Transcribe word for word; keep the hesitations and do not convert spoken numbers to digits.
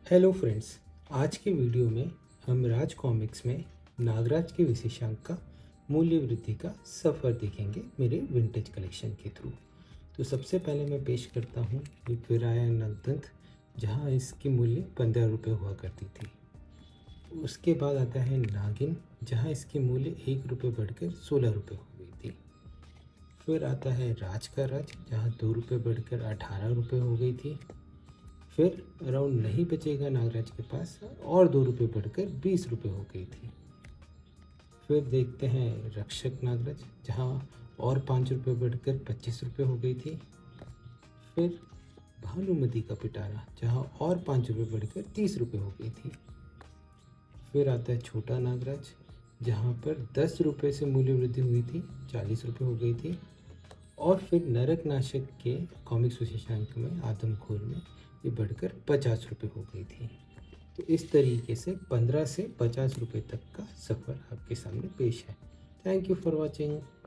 Hello friends, आज के video में हम राज कॉमिक्स में नागराज के विशेषांक का मूल्य वृद्धि का सफ़र देखेंगे मेरे विंटेज कलेक्शन के थ्रू। तो सबसे पहले मैं पेश करता हूँ ये फिर आया नगदंत, जहाँ इसकी मूल्य पंद्रह रुपये हुआ करती थी। उसके बाद आता है नागिन, जहाँ इसकी मूल्य एक रुपये बढ़कर सोलह रुपये हो गई थी। फिर आता है राज का राज, जहाँ दो रुपये बढ़कर अठारह रुपये हो गई थी। फिर अराउंड नहीं बचेगा नागराज के पास, और दो रुपये बढ़कर बीस रुपये हो गई थी। फिर देखते हैं रक्षक नागराज, जहाँ और पाँच रुपये बढ़कर पच्चीस रुपये हो गई थी। फिर भानुमति का पिटारा, जहाँ और पाँच रुपये बढ़कर तीस रुपये हो गई थी। फिर आता है छोटा नागराज, जहाँ पर दस रुपये से मूल्य वृद्धि हुई थी, चालीस रुपये हो गई थी। और फिर नरक नाशक के कॉमिक्स विशेषांक में आदमखोर में ये बढ़कर पचास रुपये हो गई थी। तो इस तरीके से पंद्रह से पचास रुपये तक का सफ़र आपके सामने पेश है। Thank you for watching.